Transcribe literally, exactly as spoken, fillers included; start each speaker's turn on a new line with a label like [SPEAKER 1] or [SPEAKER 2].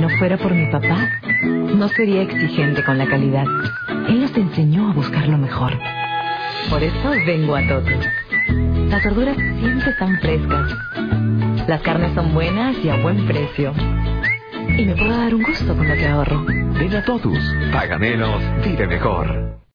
[SPEAKER 1] no fuera por mi papá, no sería exigente con la calidad. Él nos enseñó a buscar lo mejor. Por eso vengo a Totus. Las verduras siempre están frescas. Las carnes son buenas y a buen precio. Y me puedo dar un gusto con lo que ahorro.
[SPEAKER 2] Ven a Totus. Paga menos, vive mejor.